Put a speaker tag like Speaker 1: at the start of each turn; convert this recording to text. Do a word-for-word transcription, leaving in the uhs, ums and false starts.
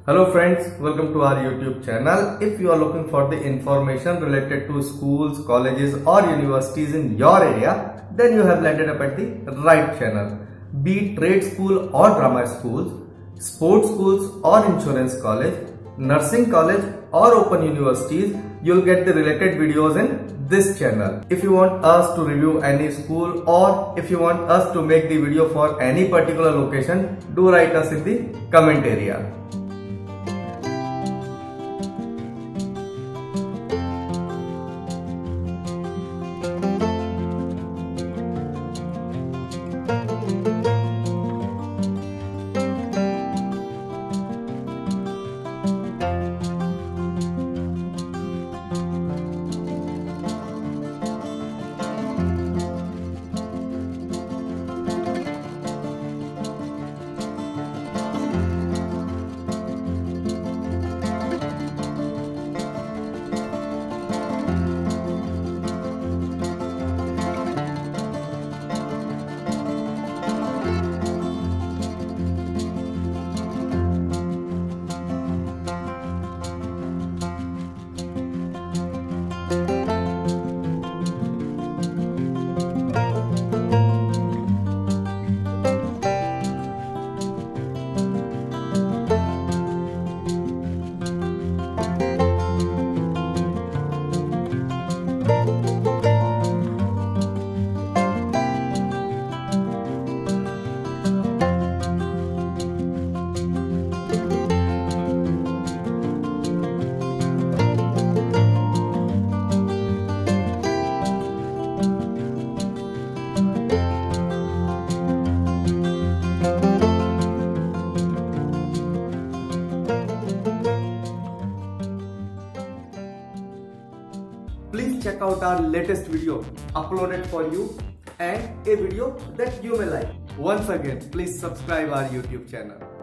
Speaker 1: Hello friends, welcome to our YouTube channel. If you are looking for the information related to schools, colleges or universities in your area, then you have landed up at the right channel. Be it trade school or drama schools, sports schools or insurance college, nursing college or open universities, you'll get the related videos in this channel. If you want us to review any school or if you want us to make the video for any particular location, do write us in the comment area. Please check out our latest video uploaded for you and a video that you may like. Once again, please subscribe our YouTube channel.